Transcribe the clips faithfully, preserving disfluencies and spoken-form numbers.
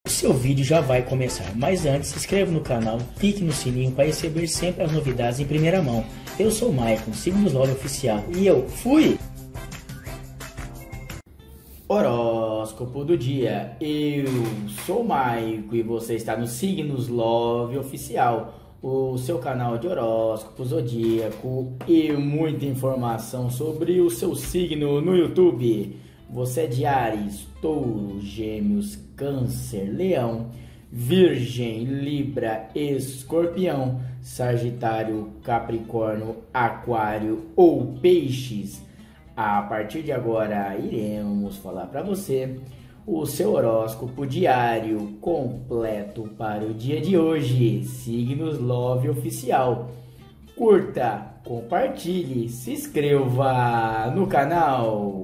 Seu vídeo já vai começar, mas antes se inscreva no canal, clique no sininho para receber sempre as novidades em primeira mão. Eu sou o Maicon, Signos Love Oficial, e eu fui! Horóscopo do dia, eu sou o Maicon e você está no Signos Love Oficial, o seu canal de horóscopo zodíaco e muita informação sobre o seu signo no YouTube. Você é de Áries, Touro, Gêmeos, Câncer, Leão, Virgem, Libra, Escorpião, Sagitário, Capricórnio, Aquário ou Peixes. A partir de agora iremos falar para você o seu horóscopo diário completo para o dia de hoje. Signos Love Oficial. Curta, compartilhe, se inscreva no canal.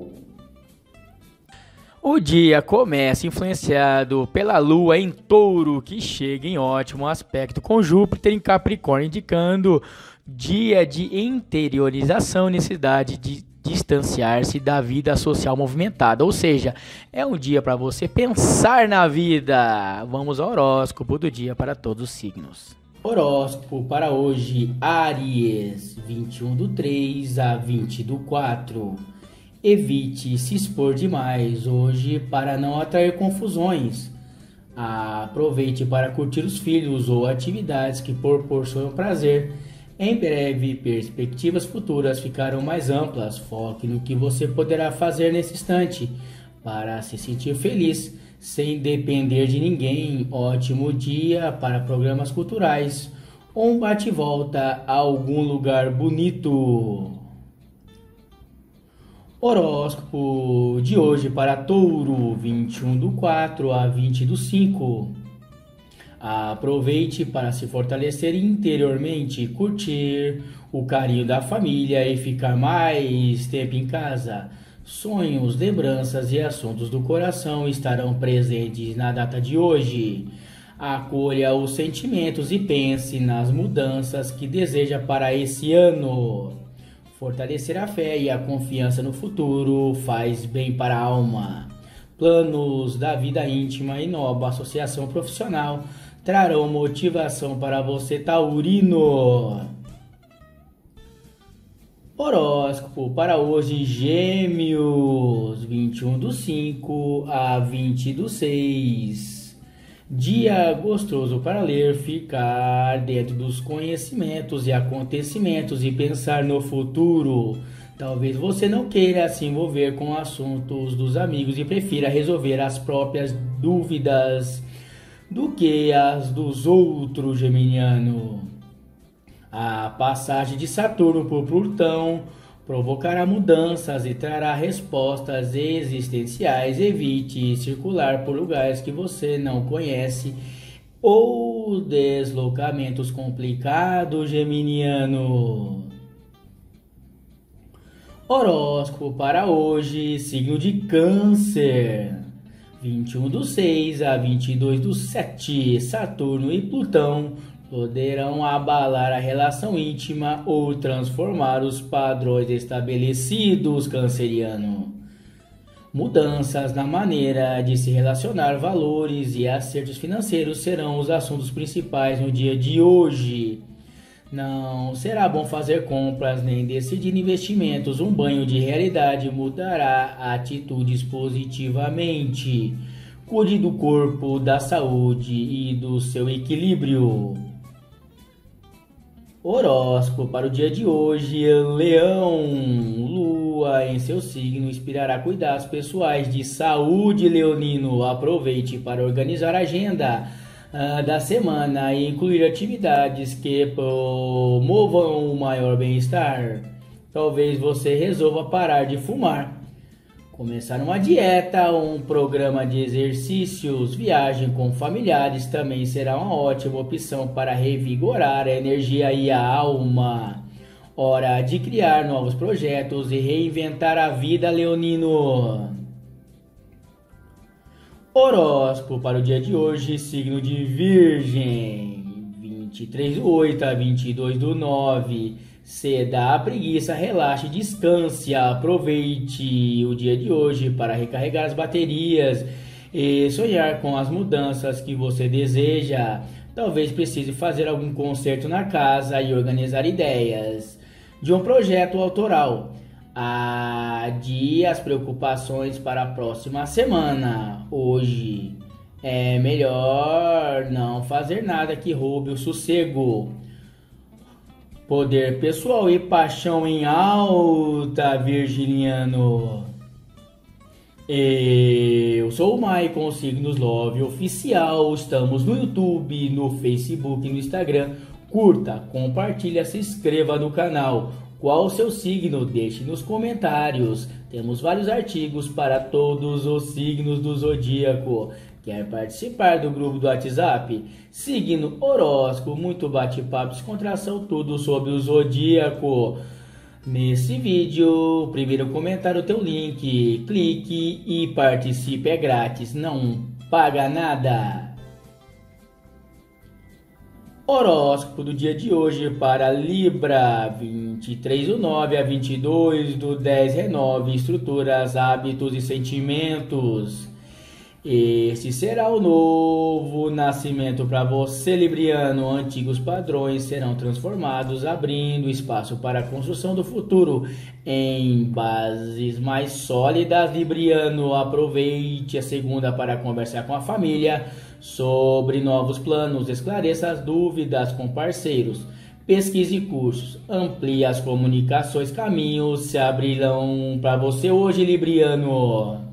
O dia começa influenciado pela Lua em Touro, que chega em ótimo aspecto com Júpiter em Capricórnio, indicando dia de interiorização, necessidade de distanciar-se da vida social movimentada, ou seja, é um dia para você pensar na vida. Vamos ao horóscopo do dia para todos os signos. Horóscopo para hoje, Áries, vinte e um do três a vinte do quatro. Evite se expor demais hoje para não atrair confusões. Aproveite para curtir os filhos ou atividades que proporcionam prazer. Em breve, perspectivas futuras ficarão mais amplas. Foque no que você poderá fazer nesse instante para se sentir feliz, sem depender de ninguém. Ótimo dia para programas culturais ou um bate-volta a algum lugar bonito. Horóscopo de hoje para Touro, vinte e um do quatro a vinte do cinco. Aproveite para se fortalecer interiormente, curtir o carinho da família e ficar mais tempo em casa. Sonhos, lembranças e assuntos do coração estarão presentes na data de hoje. Acolha os sentimentos e pense nas mudanças que deseja para esse ano. Fortalecer a fé e a confiança no futuro faz bem para a alma. Planos da vida íntima e nova associação profissional trarão motivação para você, taurino. Horóscopo para hoje, Gêmeos, vinte e um do cinco a vinte do seis. Dia gostoso para ler, ficar dentro dos conhecimentos e acontecimentos e pensar no futuro. Talvez você não queira se envolver com assuntos dos amigos e prefira resolver as próprias dúvidas do que as dos outros, geminiano. A passagem de Saturno por Plutão provocará mudanças e trará respostas existenciais. Evite circular por lugares que você não conhece ou deslocamentos complicados, geminiano. Horóscopo para hoje, signo de Câncer, vinte e um do seis a vinte e dois do sete. Saturno e Plutão poderão abalar a relação íntima ou transformar os padrões estabelecidos, canceriano. Mudanças na maneira de se relacionar, valores e acertos financeiros serão os assuntos principais no dia de hoje. Não será bom fazer compras nem decidir investimentos. Um banho de realidade mudará atitudes positivamente. Cuide do corpo, da saúde e do seu equilíbrio. Horóscopo para o dia de hoje, Leão. Lua em seu signo inspirará cuidados pessoais de saúde, leonino. Aproveite para organizar a agenda uh, da semana e incluir atividades que promovam o maior bem-estar. Talvez você resolva parar de fumar, começar uma dieta, um programa de exercícios. Viagem com familiares também será uma ótima opção para revigorar a energia e a alma. Hora de criar novos projetos e reinventar a vida, leonino. Horóscopo para o dia de hoje, signo de Virgem, vinte e três do oito a vinte e dois do nove. Ceda a preguiça, relaxe, descanse, aproveite o dia de hoje para recarregar as baterias e sonhar com as mudanças que você deseja. Talvez precise fazer algum conserto na casa e organizar ideias de um projeto autoral. Adie as preocupações para a próxima semana. Hoje é melhor não fazer nada que roube o sossego. Poder pessoal e paixão em alta, virginiano. Eu sou o Maicon, Signos Love Oficial. Estamos no YouTube, no Facebook e no Instagram. Curta, compartilha, se inscreva no canal. Qual o seu signo? Deixe nos comentários. Temos vários artigos para todos os signos do zodíaco. Quer participar do grupo do WhatsApp? Signo, horóscopo, muito bate-papo, descontração, tudo sobre o zodíaco. Nesse vídeo, primeiro comentário, o teu link, clique e participe, é grátis, não paga nada. Horóscopo do dia de hoje para Libra, vinte e três do nove a vinte e dois do dez, renove estruturas, hábitos e sentimentos. Esse será o novo nascimento para você, libriano. Antigos padrões serão transformados, abrindo espaço para a construção do futuro em bases mais sólidas, libriano. Aproveite a segunda para conversar com a família sobre novos planos, esclareça as dúvidas com parceiros, pesquise cursos, amplie as comunicações, caminhos se abrirão para você hoje, libriano.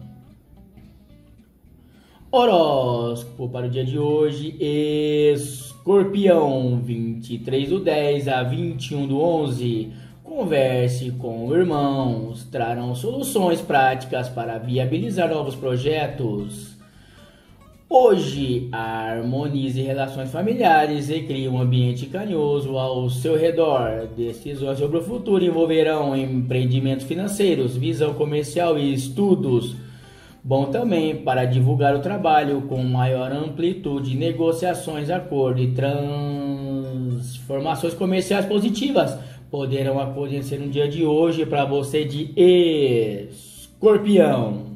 Horóscopo para o dia de hoje, Escorpião, vinte e três do dez a vinte e um do onze. Converse com irmãos, trarão soluções práticas para viabilizar novos projetos. Hoje, harmonize relações familiares e crie um ambiente carinhoso ao seu redor. Decisões sobre o futuro envolverão empreendimentos financeiros, visão comercial e estudos. Bom também para divulgar o trabalho com maior amplitude, negociações, acordo e transformações comerciais positivas poderão acontecer no dia de hoje para você de Escorpião.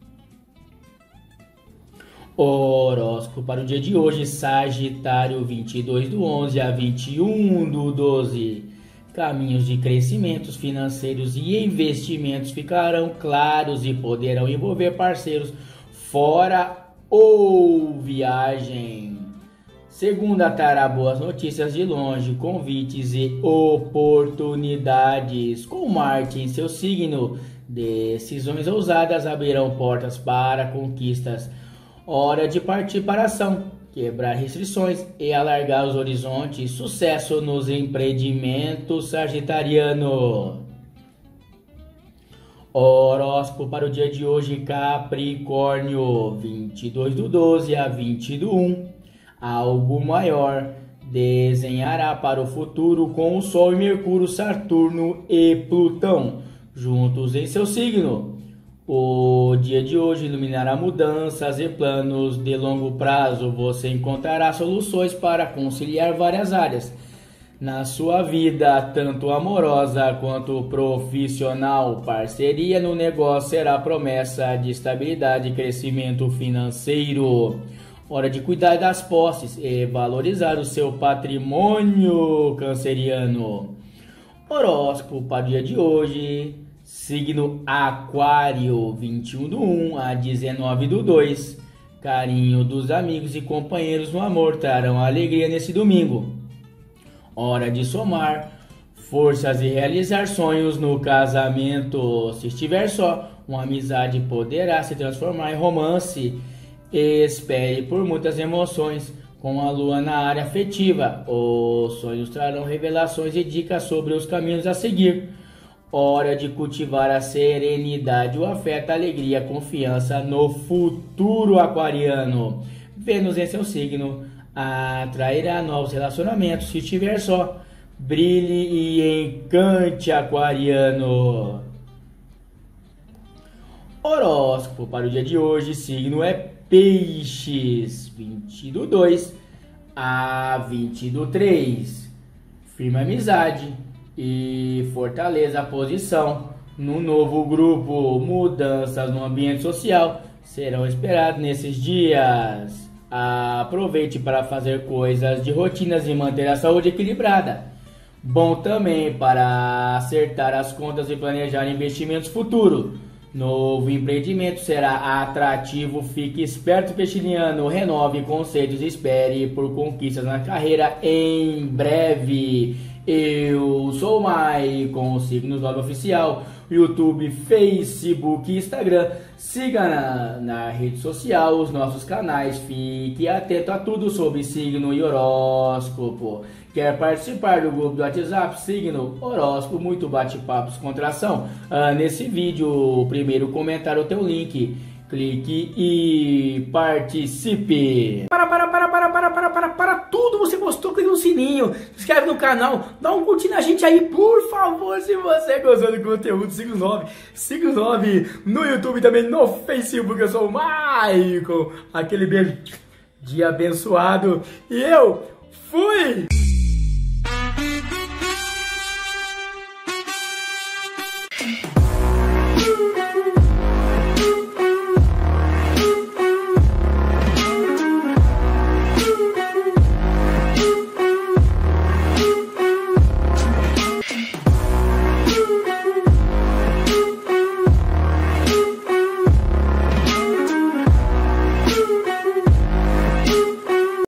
Horóscopo para o dia de hoje, Sagitário, vinte e dois do onze a vinte e um do doze. Caminhos de crescimentos financeiros e investimentos ficarão claros e poderão envolver parceiros fora ou viagem. Segunda, trará boas notícias de longe, convites e oportunidades. Com Marte em seu signo, decisões ousadas abrirão portas para conquistas. Hora de partir para a ação, quebrar restrições e alargar os horizontes. Sucesso nos empreendimentos, sagitariano. Horóscopo para o dia de hoje, Capricórnio, vinte e dois do doze a vinte do um. Algo maior desenhará para o futuro com o Sol e Mercúrio, Saturno e Plutão juntos em seu signo. O dia de hoje iluminará mudanças e planos de longo prazo. Você encontrará soluções para conciliar várias áreas na sua vida, tanto amorosa quanto profissional. Parceria no negócio será promessa de estabilidade e crescimento financeiro. Hora de cuidar das posses e valorizar o seu patrimônio, canceriano. Horóscopo para o dia de hoje. Signo Aquário, vinte e um do um a dezenove do dois. Carinho dos amigos e companheiros no amor trarão alegria nesse domingo. Hora de somar forças e realizar sonhos no casamento. Se estiver só, uma amizade poderá se transformar em romance. Espere por muitas emoções com a lua na área afetiva. Os sonhos trarão revelações e dicas sobre os caminhos a seguir. Hora de cultivar a serenidade, o afeto, a alegria, a confiança no futuro, aquariano. Vênus em seu signo atrairá novos relacionamentos. Se estiver só, brilhe e encante, aquariano. Horóscopo para o dia de hoje, signo é Peixes, vinte do dois a vinte do três. Firme amizade e fortaleza a posição no novo grupo. Mudanças no ambiente social serão esperados nesses dias. Aproveite para fazer coisas de rotinas e manter a saúde equilibrada. Bom também para acertar as contas e planejar investimentos futuros. Novo empreendimento será atrativo, fique esperto peixiniano, renove conceitos e espere por conquistas na carreira em breve. Eu sou o Maicon, signos Nove Oficial, YouTube, Facebook e Instagram. Siga na, na rede social os nossos canais, fique atento a tudo sobre signo e horóscopo. Quer participar do grupo do WhatsApp? Signo, horóscopo, muito bate-papo, descontração. Ah, nesse vídeo, o primeiro comentário é o teu link. Clique e participe. Para, para, para, para, para, para, para, para tudo. Você gostou? Clique no sininho, se inscreve no canal, dá um curtir na gente aí, por favor, se você gostou do conteúdo. Signo nove, Signo nove no YouTube também, no Facebook. Eu sou o Maicon. Aquele beijo de abençoado. E eu fui! Thank you.